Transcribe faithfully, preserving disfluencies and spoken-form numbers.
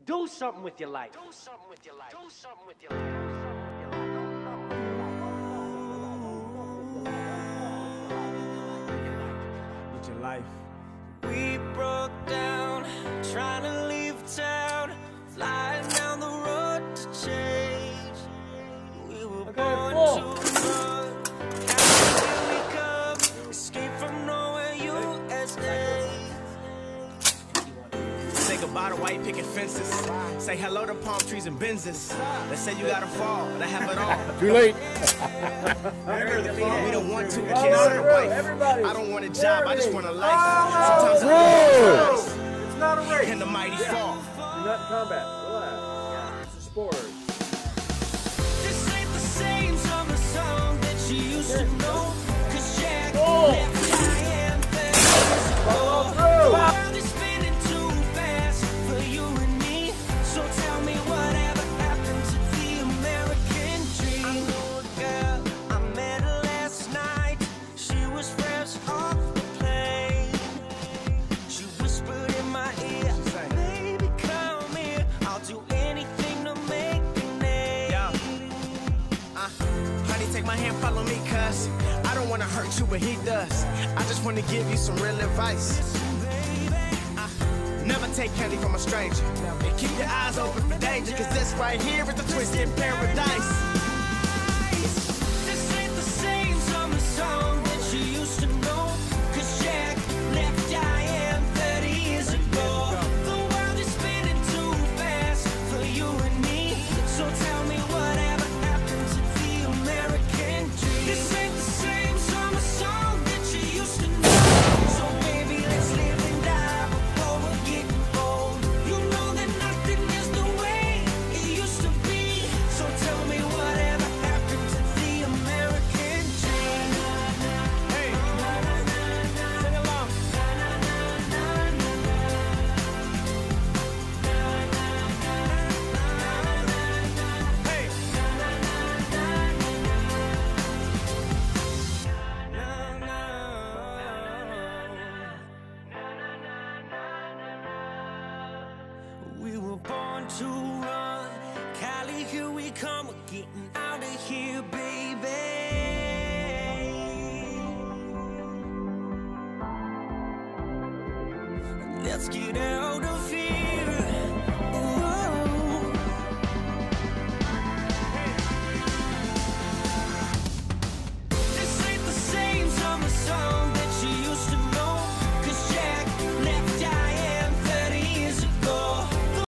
Do something with your life. Do something with your life. Do something with your life. With your life. We broke down, trying to leave town, flying down the road to change. We were Okay, born cool. to run, here we come, escape from nowhere, U S A. Say goodbye to white picket fences. Say hello to palm trees and Benzes. Let's say you got a fall, I have it all. Too late. We don't want two kids and a wife. I don't want a job, I just want a life. Sometimes Bro. It's not a race. and the mighty fall. You're not in combat. Relax. It's a sport. This ain't the same summer song that you used to know, 'cause Jack Oh. left Diane there. Follow The through. world is spinning too fast for you and me, so tell me whatever happened to the American dream. I know a girl, I met her last night. She was fresh off the plane. She whispered in my ear, baby, come here, I'll do anything to make your name. Yeah. Uh, honey, take my hand, follow me, cuz I don't wanna hurt you, but he does. I just wanna give you some real advice. Uh, never take candy from a stranger. And keep your eyes open for danger, cause this right here is the twisted paradise. This ain't the same summer song that you used to know, 'cause Jack left Diane thirty years ago. The world is spinning too fast for you and me, so tell me whatever happened to the American dream. This ain't the same summer song that you used to know, so baby, let's live and die before we're getting old. You know that nothing is the way it used to be, so tell me whatever happened to the American dream. Hey, sing along. Hey, We were born to run, Cali, here we come, we're getting out of here, baby. Let's get out.